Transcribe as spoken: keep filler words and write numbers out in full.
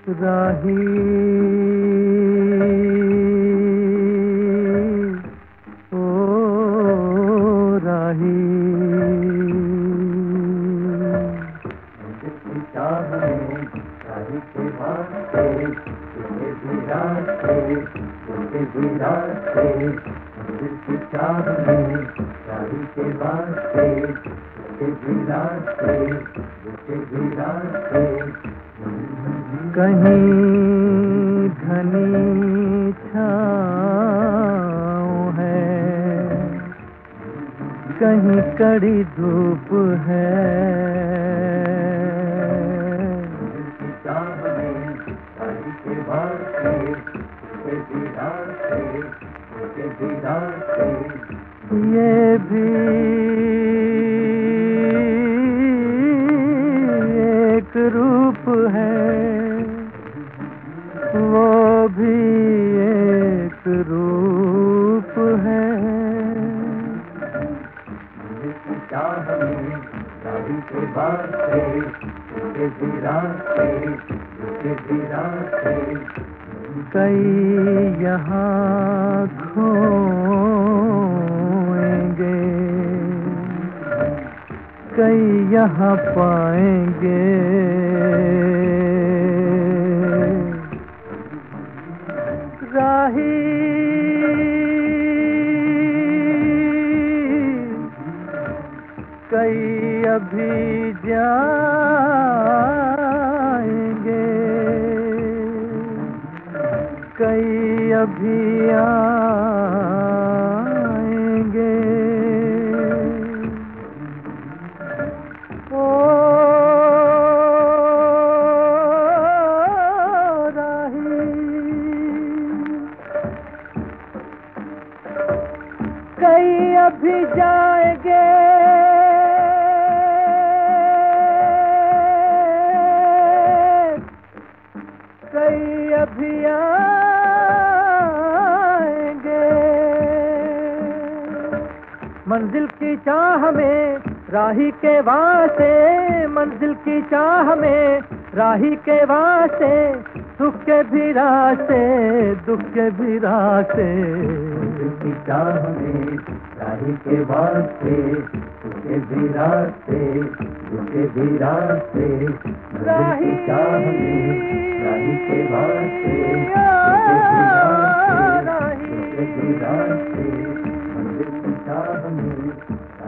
राही ओ राही चाह में राही के वास्ते तुझे भी रास्ते तुझे भी रास्ते दिल की चाह में राही के वास्ते तुझे भी रास्ते तुझे भी रास्ते कहीं घनी छाँव है, कहीं कड़ी धूप है। ये भी एक रूप है, वो भी एक रूप है। चाह में राही के वास्ते तुझे भी रास्ते तुझे भी रास्ते कई यहाँ खोएंगे, कई यहाँ पाएंगे। राही कई अभी जाएंगे, कई अभी आएंगे। ओ राही कई अभी जाएंगे, कई अभी आएंगे। मंजिल की चाह में राही के वास्ते, मंजिल की चाह में राही के वास्ते सुख के भी रास्ते दुख के भी रास्ते। मंजिल की चाह में राही के वास्ते तुझे भी रास्ते तुझे भी रास्ते। मंजिल की चाह में राही के वास्ते तुझे भी रास्ते तुझे भी रास्ते। मंजिल की चाह में